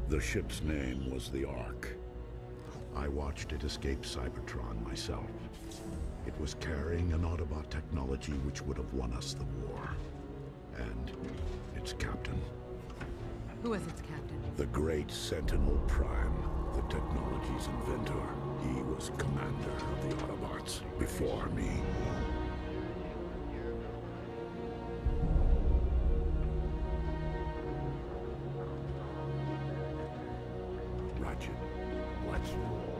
The ship's name was the Ark. I watched it escape Cybertron myself. It was carrying an Autobot technology which would have won us the war. And its captain. Who was its captain? The great Sentinel Prime, the technology's inventor. He was commander of the Autobots before me. Ratchet, let's roll.